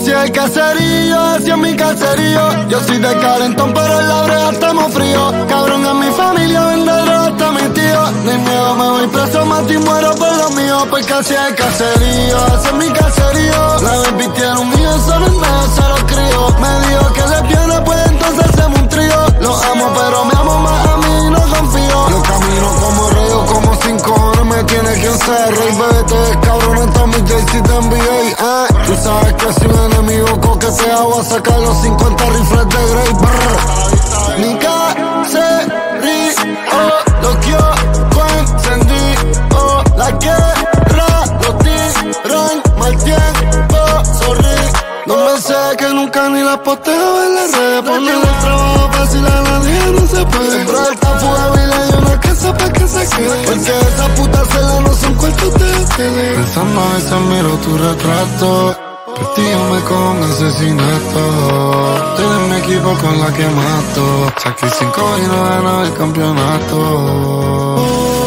Así es el caserío, así es mi caserío. Yo soy de calentón, pero en la brea estamos fríos. Cabrón, en mi familia vende droga hasta mi tío. Ni miedo, me voy preso, mato y muero por lo mío. Porque así es el caserío, así es mi caserío. La baby tiene un millón, solo en medio se lo crío. Me dijo que le viene, pues entonces hacemos un trío. Lo amo, pero me amo más a mí, no confío. Yo camino como río, como 5 horas me tiene quien ser rey. Bebé, te ves cabrón, en Tommy J.C. te envié, Tú sabes que si un enemigo coquetea voy a sacar los 50 rifles de Grey. Brr. Mi caserío, lo que yo encendí, la guerra, los tiran mal tiempo, sorry. No me sé que nunca ni la posteo en las redes. Ponerle el trabajo fácil a nadie no se puede. Siempre está fuga y le dio una casa pa' que se quede. Porque esa puta cela no son cuartos de tele. Pensando a veces miro tu retrato. Prestígame con asesinato. Tú eres mi equipo con la que mato. Saqué 5 y no gano el campeonato.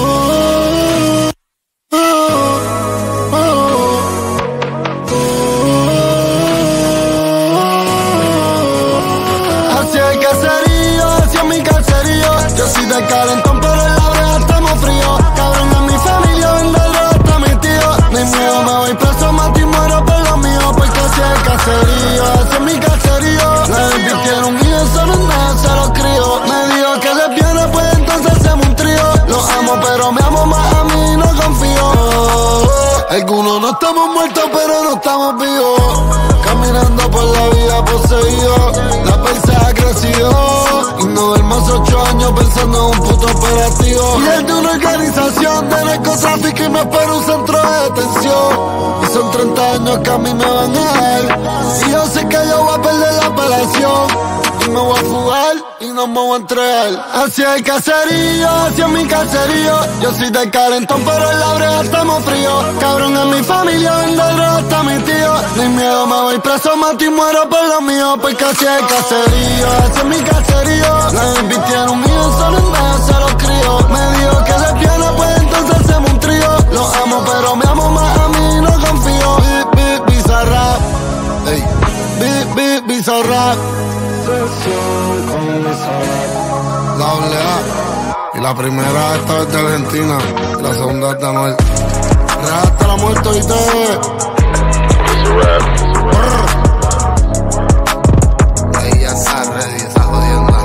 Así es el caserío, así es mi caserío. Yo soy de calentón, pero en la brea estamos fríos. Cabrón, en mi familia vende droga hasta mi tío. Ni miedo, me voy preso, mato y muero por lo mío. Porque así es el caserío, así es mi caserío. La baby tiene un millón, solo en medio se lo crío. Me dijo que le viene, pues entonces hacemos un trío. Lo amo, pero me amo más a mí, no confío. Algunos no estamos muertos, pero no estamos vivos. Caminando por la vida poseído. La paisa ha crecido. Y no duermo hace 8 años pensando en un puto operativo. Y es de una organización de narcotráfico y me espera un centro de detención. Y son 30 años que a mí me van a dar. Y yo sé que yo voy a perder la apelación. Y me voy a fugar y no me voy a entregar. Así es el caserío, así es mi caserío. Yo soy de calentón, pero en la brea estamos fríos. Cabrón, en mi familia vende droga hasta mi tío. Ni miedo, me voy preso, mato y muero por lo mío. Porque así es el caserío, así es mi caserío. La baby tiene un millón, solo en medio se lo crío. Me dijo que le viene, pues entonces hacemos un trío. Lo amo, pero me amo más a mí, no confío. Bizarrap, ey, Bizarrap. Doble A. Y la primera esta es de Argentina, y la segunda es de Anuel. Real hasta la muerte, ¿viste? Ahí ya está ready, esa jodienda.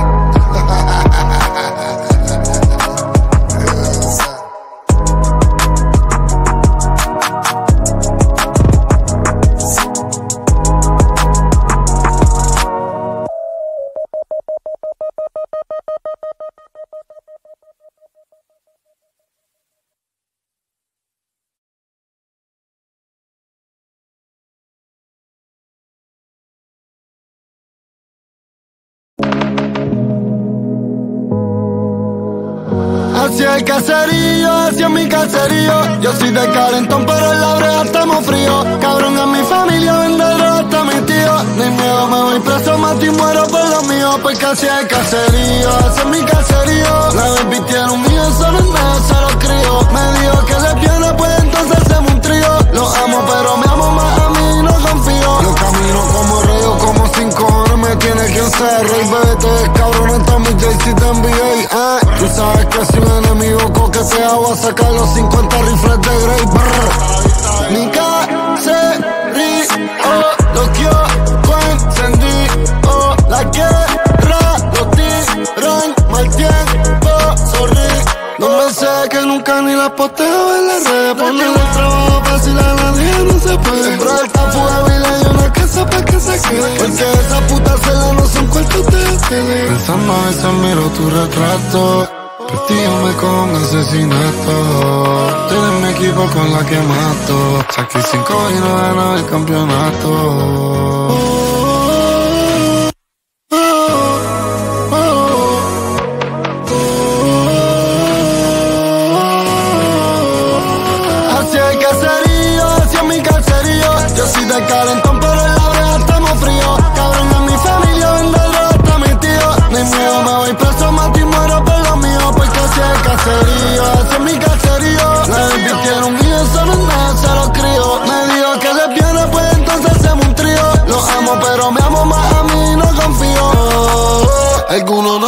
Así es el caserío, así es mi caserío. Yo soy de calentón, pero en la brea estamos fríos. Cabrón, en mi familia vende droga hasta mi tío. Ni miedo, me voy preso, mato y muero por lo mío. Porque así es el caserío, así es mi caserío. La baby tiene un millón, solo en medio se lo crío. Me dijo que le viene, pues entonces hacemos un trío. Lo amo, pero me amo más a mí, no confío. Yo camino como río, como 5 horas me tiene quien ser rey. Bebé, te ves cabrón, en Tommy J.C. te envié, Tú sabes que si un enemigo coquetea voy a sacar los 50 rifles de Grey. Brr. Mi caserío, lo que yo encendí, la guerra, los tiran mal tiempo, sorry. No me sé que nunca ni la posteo en las redes. Ponerle el trabajo fácil a nadie no se puede. Siempre está fuga y le dio una casa pa' que se quede. Porque esa puta cela no son cuartos de tele. Pensando a veces miro tu retrato. Prestígame con asesinato. Tú eres mi equipo con la que mato. Saqué 5 y no gano el campeonato. Así es el caserío, así es mi caserío. Yo soy de calentón, pero en la brea estamos fríos. Cabrón, en mi familia vende droga hasta mi tío. Ni miedo, me voy preso, mato y muero por lo mío. Porque así es el caserío, así es mi caserío. La baby tiene un millón, solo en medio se lo crío. Me dijo que le viene, pues entonces hacemos un trío. Lo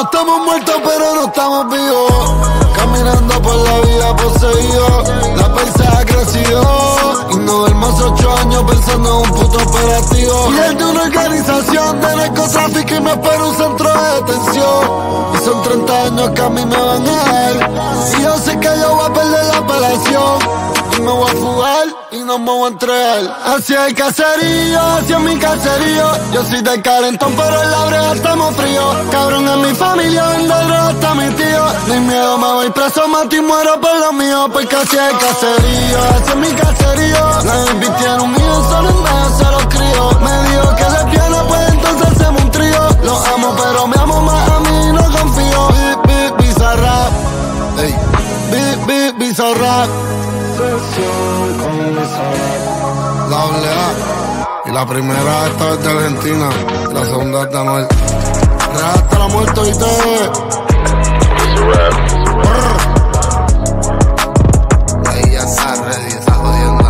no estamos muertos, pero no estamos vivos. Caminando por la vida poseído, la paisa ha crecido. Y no duermo hace 8 años pensando en un puto operativo. Y es de una organización de narcotráfico y me espera un centro de detención. Y son 30 años que a mí me van a dar. Y yo sé que yo voy a perder la apelación. Y me voy a fugar y no me voy a entregar. Hacia el caserío, hacia mi caserío. Yo soy del calentón, pero en la brea estamos fríos. Cabrón, en mi familia vende droga hasta mi tío. Ni miedo, me voy preso, mato y muero por lo mío. Porque hacia el caserío, hacia mi caserío. La baby tiene un millón, solo en medio se los crío. Me dijo que lesbiana, pues entonces hacemos un trío. Los amo, pero me amo más a mí, no confío. Bizarrap, ey, Bizarrap. La doble A. Y la primera esta es de Argentina y la segunda es de Anuel. Real hasta la muerte, ¿viste? Ahí ya está ready, está jodiendo.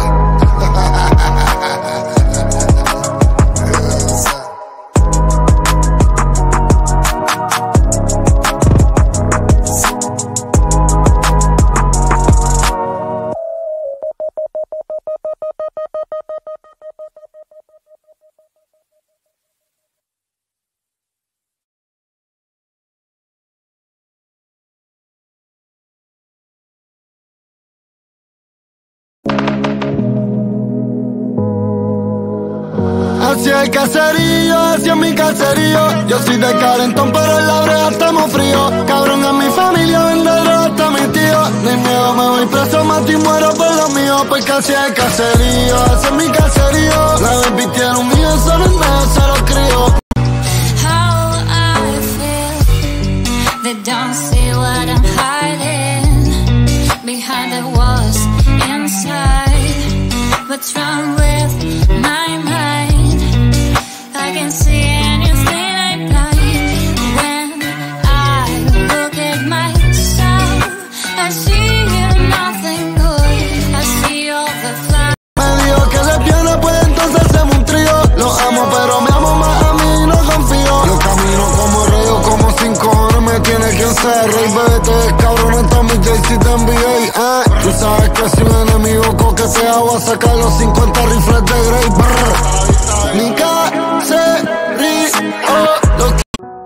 Hacia el caserío, hacia mi caserío. Yo soy de calentón, pero en la brea estamos fríos. Cabrón, en mi familia vende droga hasta mi tío. Ni miedo, me voy preso, mato y muero por lo mío. Porque hacia el caserío, hacia mi caserío. La baby tiene un millón, solo en medio se los crío. How I feel, they don't see what I'm hiding behind the walls inside. What's wrong with my mind? I can see anything I like. When I look at myself, I see nothing good. I see all the flowers. Me dijo que lesbiana, pues entonces hacemos un trío. Los amo, pero me amo más a mí, no confío. Yo camino como rey o como 5 horas, me tiene quien sea rey. Bebé, te ves cabrón, está mi Jay-Z te envié. Tú sabes que si un enemigo coquetea, voy a sacar los 50 rifles de Grey. Brr. Mi caserío, lo que...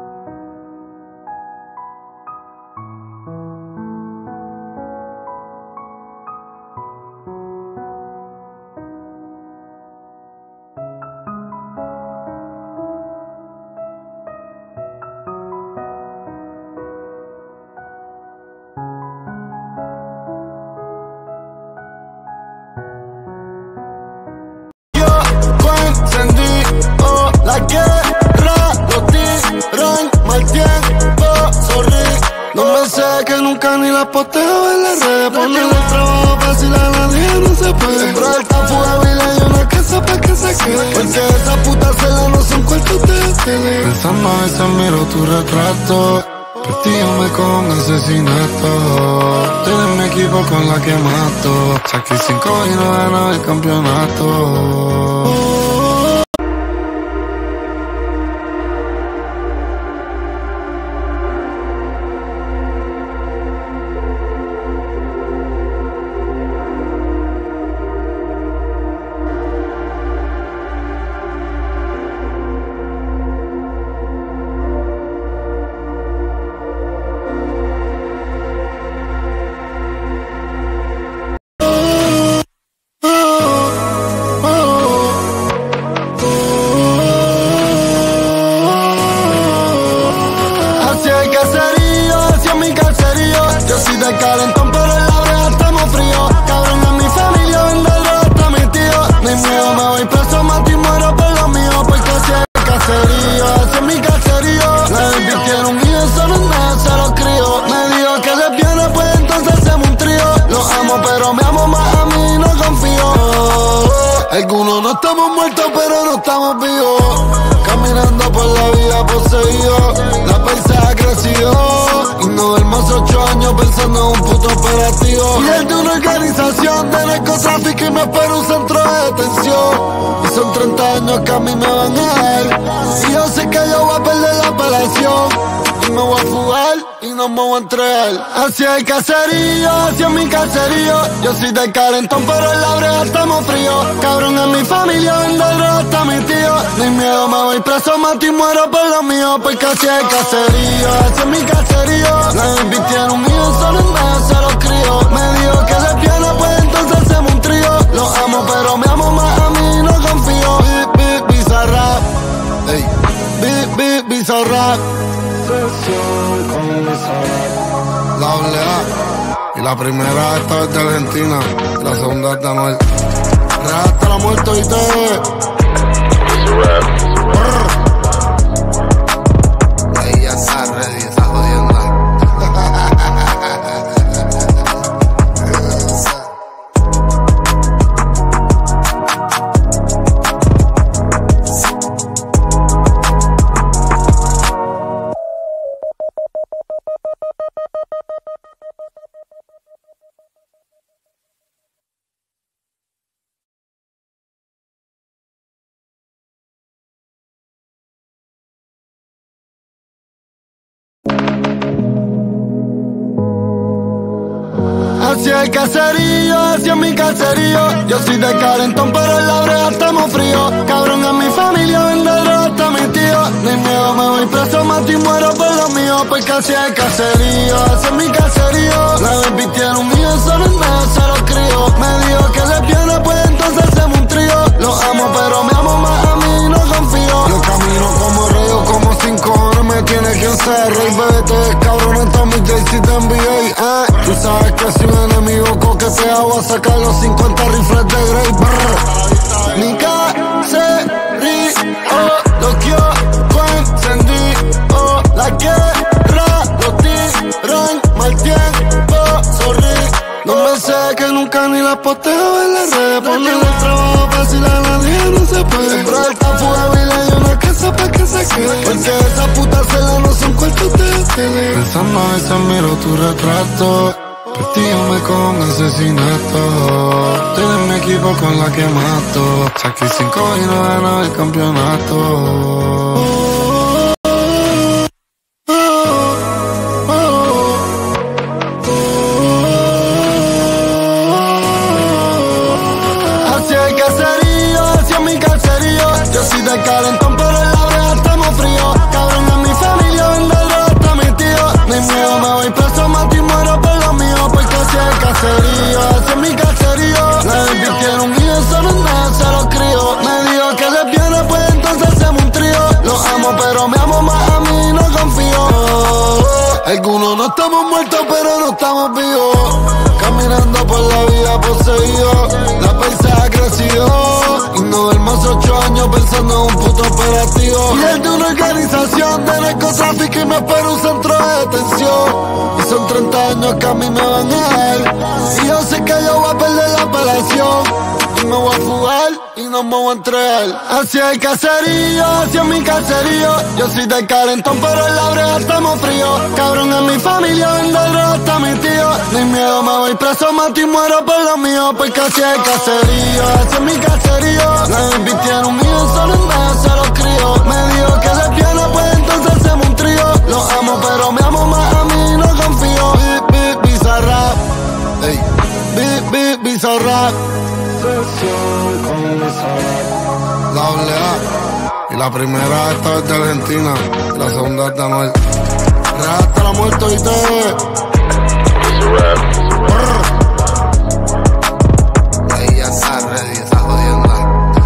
La guerra, los tiran mal tiempo, sorry. No me sé que nunca ni las posteo en las redes. Ponerle el trabajo fácil a nadie no se puede. Siempre está fuga y le dio una casa pa' que se quede. Porque esas putas celas no son cuartos de tele. Pensando a veces miro tu retrato. Por ti yo me cojo un asesinato. Tú eres mi equipo con la que mato. Saqué 5 y no ganaba el campeonato. Yo soy de calentón, pero en la brea estamos fríos. Cabrón, en mi familia vende droga hasta mi tío. Ni miedo, me voy preso, mato y muero por lo mío. Porque hacia el caserío, hacia mi caserío. La baby tiene un millón, solo en medio se los crío. Me dijo que lesbiana, pues entonces hacemos un trío. Los amo, pero me amo más a mí, no confío. Algunos no estamos muertos, pero no estamos vivos. Caminando por la vida poseído, la paisa ha crecido. Y no duermo hace 8 años pensando en un puto operativo. Y es de una organización de narcotráfico y me espera un centro de detención. Y son 30 años que a mí me van a dar. Y yo sé que yo voy a perder la apelación. Y me voy a fugar y no me voy a entregar. Hacia el caserío, hacia mi caserío. Yo soy del calentón, pero en la brea estamos fríos. Cabrón, en mi familia vende droga hasta mi tío. Ni miedo, me voy preso, mato y muero por lo mío. Porque hacia el caserío, hacia mi caserío. La baby tiene un hijo, solo en vez se lo crío. Me dijo que lesbiana, pues entonces hacemos un trío. Lo amo, pero me amo más a mí, no confío. Bizarrap, ey, Bizarrap. Sesión con Bizarrap. La AA. Y la primera esta es de Argentina. Y la segunda es de Anuel. Real hasta la muerte, ¿viste? Ella está ready, esa jodienda. Hacia el caserío, hacia mi caserío. Yo soy de calentón, pero en la brea estamos fríos. Cabrón, en mi familia vende droga hasta mi tío. Ni miedo, me voy preso, mato y muero por lo mío. Porque hacia el caserío, hacia mi caserío. La baby tiene un hijo, solo en vez se lo crío. Me dijo que lesbiana, pues entonces hacemos un trío. Lo amo, pero me amo más a mí, no confío. Yo camino como rey, como 5 horas me tiene quien ser rey. Vete, cabrón, en Tommy Jay-Z te envié. Tú sabes que si un enemigo coquetea voy a sacar los 50 rifles de Grey. Mi caserío, lo quiero encendido. La guerra, los tiran mal tiempo, sorry. No me sé que nunca ni las posteo en las redes. Ponerle el trabajo fácil a nadie no se puede. Siempre está fugable y le dio una casa pa' que se quede. Porque esa puta cela no son cuartos de tele. Pensando a veces miro tu retrato. Por ti yo me con asesinato. Tú eres mi equipo con la que mato. Saqué 5 y no ganaba el campeonato. Hacia el caserío, hacia mi caserío. Yo soy del calentón, pero en la brea estamos fríos. Cabrón, en mi familia vende droga hasta mi tío. Ni miedo, me voy preso, mato y muero por lo mío. Porque hacia el caserío, hacia mi caserío. La baby tiene un hijo, solo en vez se lo crío. Me dijo que lesbiana, pues entonces hacemos un trío. Lo amo, pero me amo más a mí, no confío. Algunos no estamos muertos, pero no estamos vivos. Caminando por la vida poseído. La paisa ha crecido. Y no duermo hace 8 años pensando en un puto operativo. Y es de una organización de narcotráfico y me espera un centro de detención. Y son 30 años que a mí me van a dar. Y yo sé que yo voy a perder la apelación. Y me voy a fugar y no me voy a entregar. Hacia el caserío, hacia mi caserío. Yo soy del calentón, pero en la brea estamos fríos. Cabrón, en mi familia vende droga hasta mi tío. Ni miedo, me voy preso, mato y muero por lo mío. Porque hacia el caserío, hacia mi caserío. La baby tiene un hijo, solo en vez se lo crío. Me dijo que lesbiana, pues entonces hacemos un trío. Lo amo, pero me amo más a mí, no confío. Bizarrap, ey, Bizarrap. Sesión con Bizarrap. La AA. Y la primera esta es de Argentina. Y la segunda es de Anuel. Real hasta la muerte, ¿viste? Ella está ready, esa jodienda.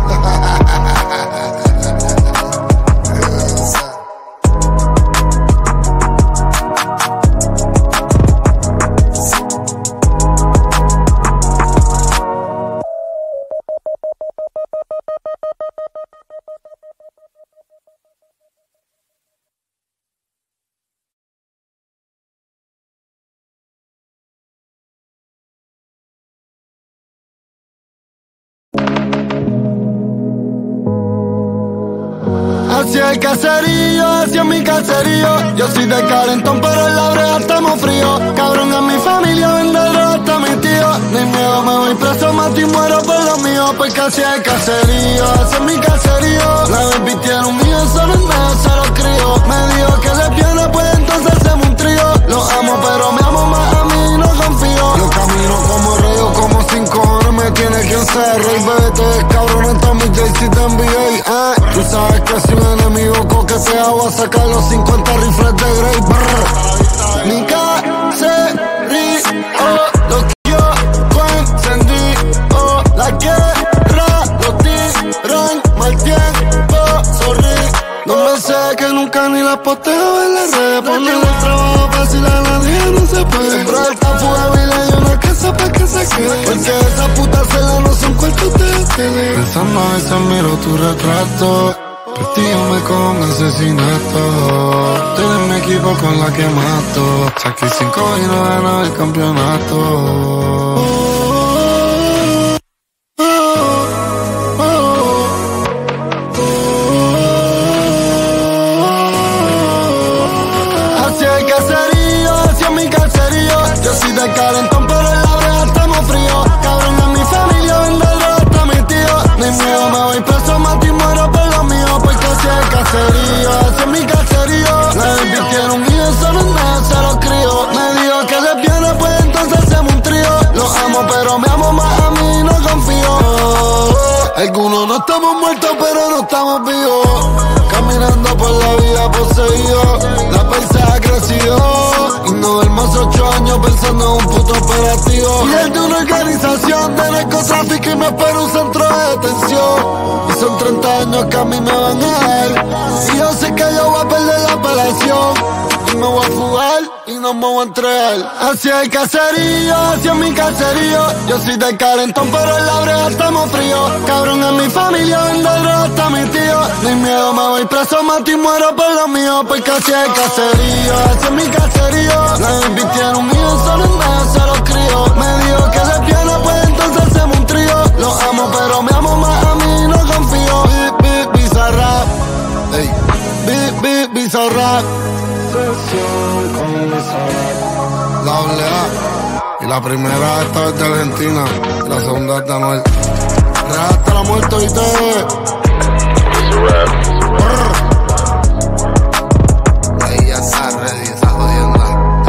Hacia el caserío, hacia mi caserío. Yo soy de calentón, pero en la brea estamos fríos. Cabrón, en mi familia vende droga hasta mi tío. Ni miedo, me voy preso, mato y muero por lo mío. Porque hacia el caserío, hacia mi caserío. La baby tiene un hijo, solo en vez se lo crío. Me dijo que lesbiana, pues entonces tiene quien sea rey, bebé, te descabronento mi Jay-Z te NBA. Tú sabes que si un enemigo coquetea voy a sacar los 50 rifles de Grey. Mi caserío, lo que yo encendí, la guerra, los tiran mal tiempo, sorry. No me sé que nunca ni la posteo en las redes. Poner el trabajo fácil a nadie no se puede. Siempre esta fuga y le una casa pa' que se quede. Porque esa puta cela no son cuartos de tele. Pensando a veces miro tu retrato, prestígame con asesinato. Tú eres mi equipo con la que mato. Saqué 5 y no gano el campeonato. Yo soy de calentón, pero en la breja estamos fríos. Cabrón, en mi familia vende droga hasta mi tío. Ni miedo, me voy preso, mato y muero por lo mío. Porque así es caserío, así es mi caserío. La baby tiene un hijo, solo un mes, se lo crío. Me dijo que les viene, pues entonces hacemos un trío. Los amo, pero me amo más a mí, no confío. Algunos no estamos muertos, pero no estamos vivos. Caminando por la vida poseído, la paisa ha crecido. Y no duermo 8 años pensando en un puto operativo. Y es de una organización de narcotráfico y me espero un centro de detención. Y son 30 años que a mí me van a dar. Y yo sé que yo voy a perder la apelación. Y me voy a fugar y no me voy a entregar. Así es el caserío, así es mi caserío. Yo soy de calentón, pero en la breja estamos fríos. Cabrón, en mi familia vende droga hasta mi tío. Ni miedo, me voy preso, mato y muero por lo mío. Porque así es el caserío, así es mi caserío. La baby tiene un hijo, solo un mes, se lo crío. Me dijo que les viene, pues entonces hacemos un trío. Los amo, pero me amo más a mí, no confío. Bizarrap, ey, Bizarrap. Sesión con Bizarrap. Doble A. Y la primera esta es de Argentina. Y la segunda es de Anuel. Real hasta la muerte, ¿viste? Ahí ya está ready, esa jodienda.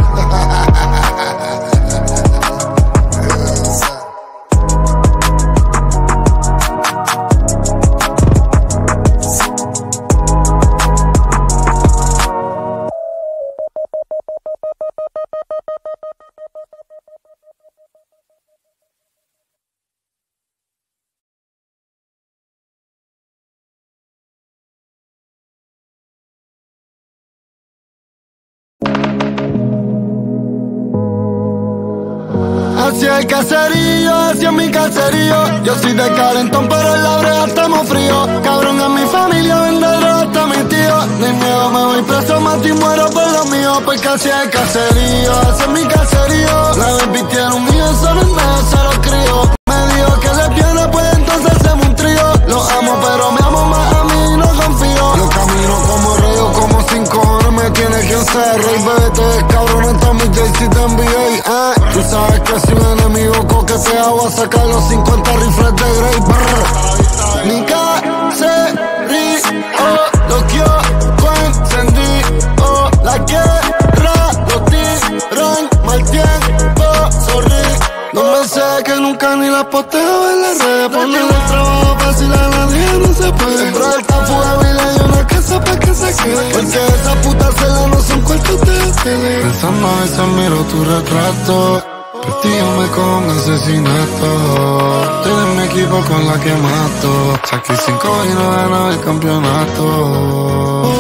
Así es el caserío, así es mi caserío. Yo soy de calentón, pero en la breja estamos fríos. Cabrón, en mi familia vende droga hasta mi tío. Ni miedo, me voy preso, mato y muero por lo mío. Porque así es el caserío, así es mi caserío. La baby tiene un hijo, solo un mes, se lo crío. Me dijo que les viene, pues entonces hacemos un trío. Los amo, pero me amo más a mí, no confío. Yo camino como rey, como 5 horas me tiene quien sea rey, bebé, te descabronento mi Jay-Z te NBA. Tú sabes que si un enemigo coquetea voy a sacar los 50 rifles de Grey. Mi caserío, lo que yo encendí, la guerra, los tiran mal tiempo, sorry. No me sé que nunca ni la posteo en las redes. Poner el trabajo fácil a nadie no se puede. Siempre esta fuga y le una casa pa' que se quede. Porque esa puta cela no son cuartos de tele. Pensando a veces miro tu retrato, prestígame con asesinato. Tú eres mi equipo con la que mato. Saqué 5 y no gano el campeonato.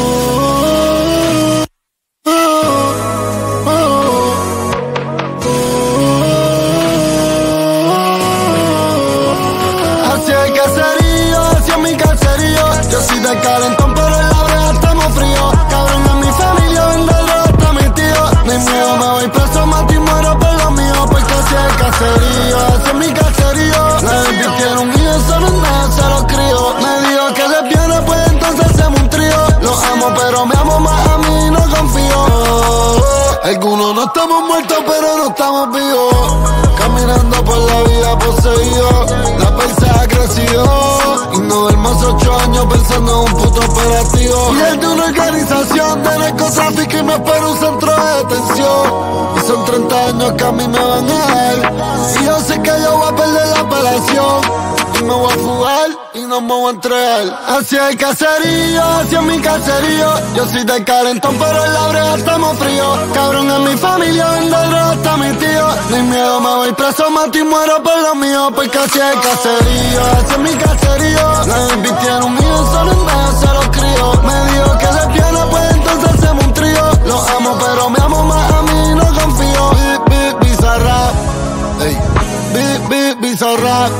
Yo soy de calentón, pero en la breja estamos fríos. Cabrón, en mi familia vende droga hasta mi tío. Ni miedo, me voy preso, mato y muero por lo mío. Porque así es el caserío, así es mi caserío. La baby tiene un hijo, solo un mes, se lo crío. Me dijo que les viene, pues entonces hacemos un trío. Los amo, pero me amo más a mí, no confío. Algunos no estamos muertos, pero no estamos vivos. Caminando por la vida poseído, la paisa ha crecido. Y no duermo 8 años pensando en un puto operativo. Y el de una organización de narcotráfico y me espera un centro de detención. Y son 30 años que a mí me van a dar. Y yo sé que yo voy a perder la apelación. Y me voy a fugar y no me voy a entregar. Hacia el caserío, hacia mi caserío. Yo soy del calentón, pero en la brea estamos fríos. Cabrón, en mi familia vende droga hasta mi tío. Ni miedo, me voy preso, mato y muero por lo mío. Porque hacia el caserío, hacia mi caserío. La baby tiene un hijo, solo en medio se lo crío. Me dijo que lesbiana, pues entonces hacemos un trío. Los amo, pero me amo más a mí, no confío. Bizarrap, ey, Bizarrap.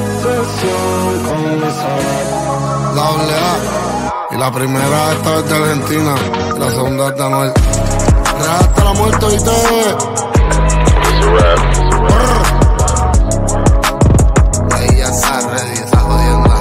La AA. Y la primera esta es de Argentina. Y la segunda es de Anuel. Real hasta la muerte, ¿viste? Ahí ya está ready, esa jodienda.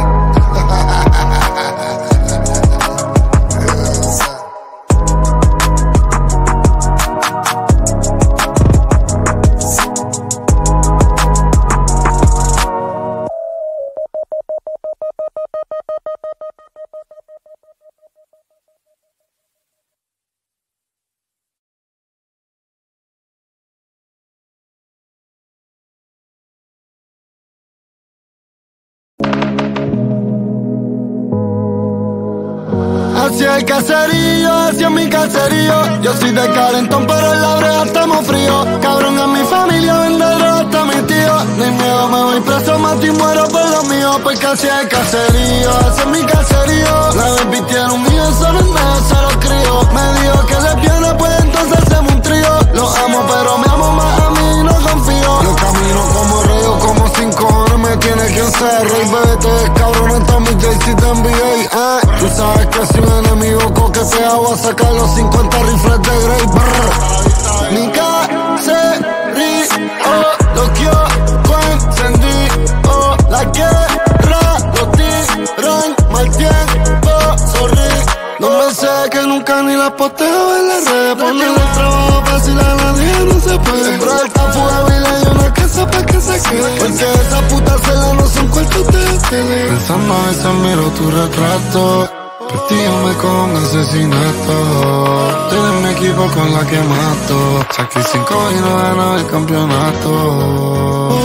Hacia el caserío, hacia mi caserío. Yo soy de calentón, pero en la brea estamos fríos. Cabrón, en mi familia vende droga hasta mi tío. Ni miedo, me voy preso, mato y muero por lo mío. Porque hacia el caserío, hacia mi caserío. La baby tiene un hijo, solo en medio se lo crío. Me dijo que lesbiana, pues entonces hacemos un trío. Los amo, pero me amo más a mí, no confío. Yo camino como rey o como 5 horas me tiene quien ser rey. Bebé, te descabrones, todos mis Jay-Z te envié. Tú sabes que si un enemigo coquetea voy a sacar los 50 rifles de Grey. Mi caserío, lo que yo encendí, la guerra, los tiran mal tiempo, sorry. No me sé que nunca ni la posteo en las redes. Poner el trabajo fácil a nadie no se puede. Siempre está fuga y le dio una casa pa' que se quede. Porque esa puta cela no son cuartos de tele. Pensando a veces miro tu retrato. Prestígame con asesinato. Tú eres mi equipo con la que mato. Saqué 5 y no ganaba el campeonato.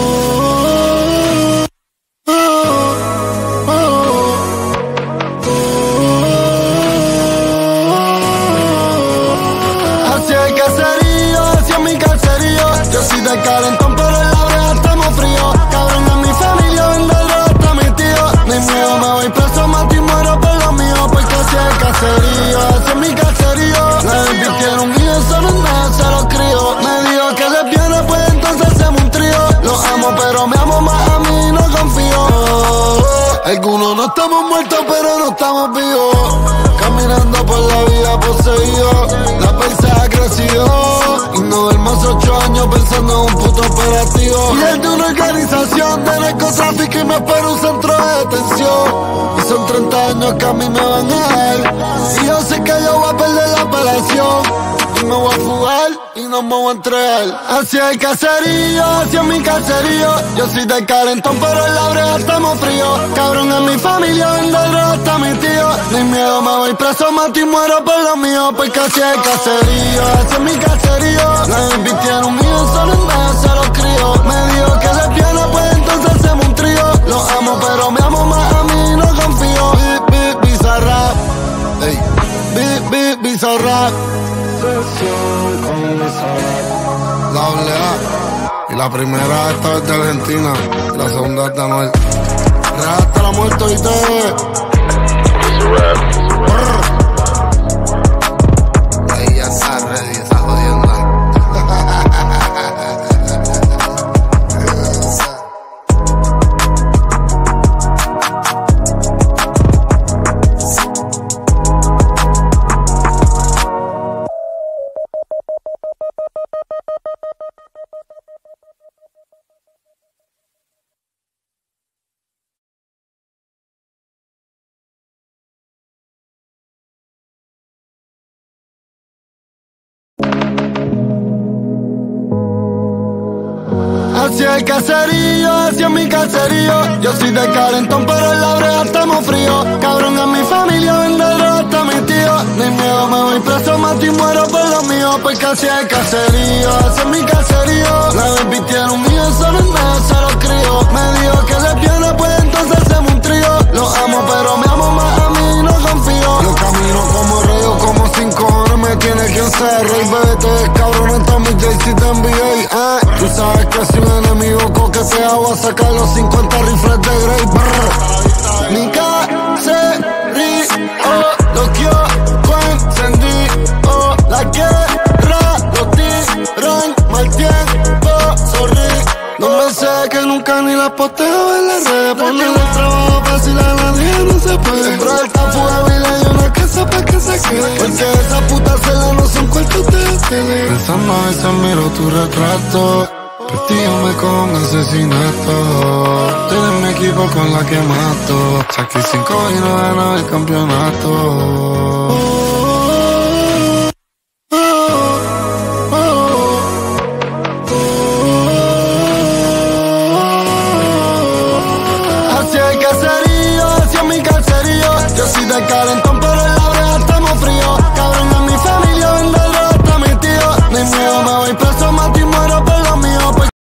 Hacia el caserío, hacia mi caserío. Yo soy de calentón, pero en la brea estamos fríos. Cabrón, en mi familia vende droga hasta mi tío. Ni miedo, me voy preso, mato y muero por lo mío. Porque hacia el caserío, hacia mi caserío. La baby tiene un hijo, solo en medio se lo crío. Me dijo que lesbiana, pues entonces hacemos un trío. Los amo, pero me amo más a mí, no confío. Algunos no estamos muertos, pero no estamos vivos. Caminando por la vida poseído. La paisa ha crecido. Y no duermo 8 años pensando en un puto operativo. Y el de una organización de narcotráfico y me espera un centro de detención. Y son 30 años que a mí me van a dar. Y yo sé que yo voy a perder la apelación. Y me voy a fugar y no me voy a entregar. Hacia el caserío, hacia mi caserío. Yo soy del calentón, pero en la brea estamos fríos. Cabrón, en mi familia vende droga hasta mi tío. Ni miedo, me voy preso, mato y muero por lo mío. Porque hacia el caserío, hacia mi caserío. La baby tiene un hijo, solo en medio se lo crío. Me dijo que lesbiana, pues entonces hacemos un trío. Los amo, pero me amo más a mí, no confío. Bizarrap, ey, Bizarrap. La AA. Y la primera esta es de Argentina. Y la segunda es de Anuel. Real hasta la muerte, ¿viste? Ahí ya está ready, esa jodienda. Hacia el caserío, hacia mi caserío. Yo soy de calentón, pero en la brea estamos fríos. Cabrón, en mi familia vende droga Ni miedo, me voy preso, mato y muero por lo mío. Porque así es el caserío, ese es mi caserío. La baby tiene un millón, solo en medio se lo crío. Me dijo que lesbiana, pues entonces hacemos un trío. Lo amo, pero me amo más a mí y no confío. Yo camino como río, como 5 horas me tiene quien ser rey. Bebé, te ves cabrón, en mi Jay-Z te envié. Tú sabes que si un enemigo coquetea voy a sacar los 50 rifles de Grey. Brr. Mi caserío, lo que yo encendí. La guerra, los tiran mal tiempo, sorry. No me sé que nunca ni la posteo en las redes. Ponerle el trabajo fácil a nadie no se puede. Siempre esta fuga y una que sepa que se quede. Porque esa puta cela no son cuartos de tele. Pensando a veces miro tu retrato. Por ti yo me con asesinato. Tú eres mi equipo con la que mato. Saqué 5 y no ganaba el campeonato.